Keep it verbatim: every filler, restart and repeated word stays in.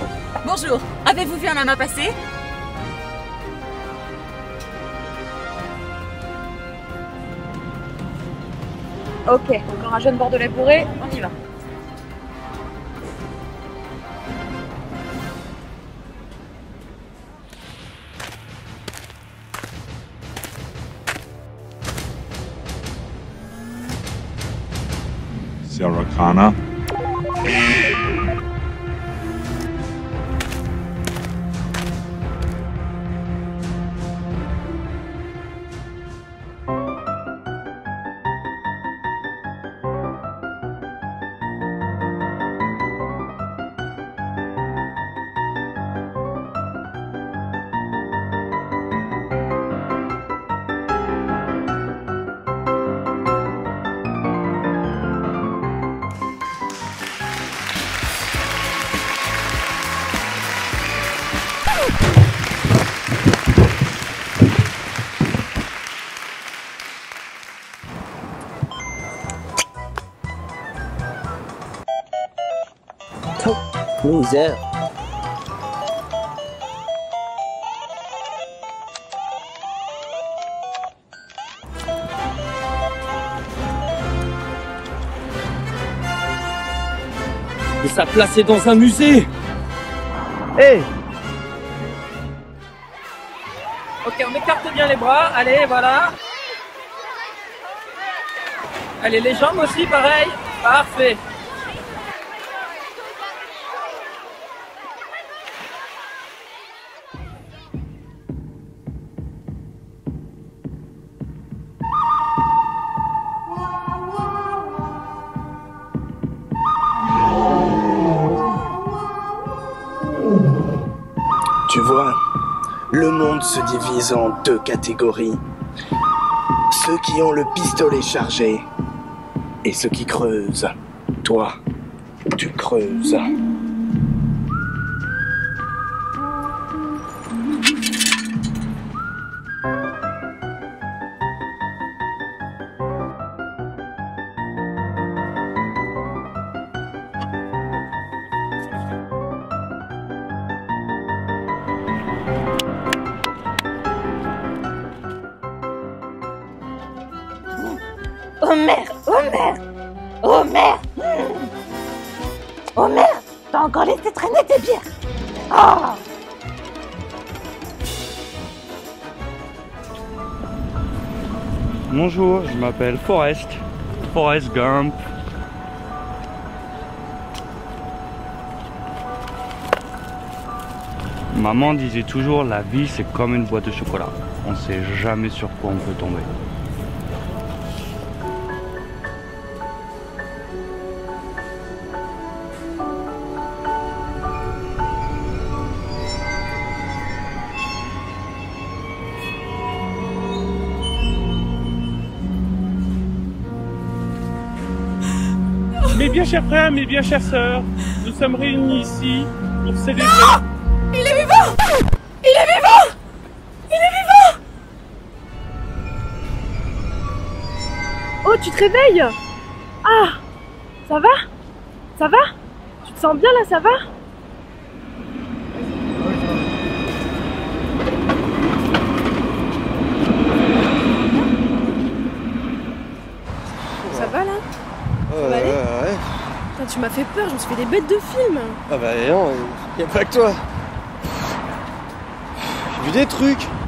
Bonjour, avez-vous vu un lama passer? Ok, encore un jeune bordelais bourré, on y va. Sarah Connor. Loser. Et ça placé dans un musée. Hey! Ok, on écarte bien les bras. Allez, voilà. Allez, les jambes aussi, pareil. Parfait. Tu vois, le monde se divise en deux catégories. Ceux qui ont le pistolet chargé et ceux qui creusent. Toi, tu creuses. Oh merde, oh merde, oh merde, oh merde, t'as encore laissé traîner tes bières. Ah. Bonjour, je m'appelle Forrest, Forrest Gump. Maman disait toujours, la vie c'est comme une boîte de chocolat. On sait jamais sur quoi on peut tomber. Mes bien chers frères, mes bien chères sœurs, nous sommes réunis ici pour célébrer... Non, il est vivant! Il est vivant! Il est vivant! Oh, tu te réveilles? Ah, ça va? Ça va? Tu te sens bien là, ça va? Ça va là? Euh, va aller ouais. Putain, tu m'as fait peur, je me suis fait des bêtes de film. Ah bah non, y a pas que toi. J'ai vu des trucs.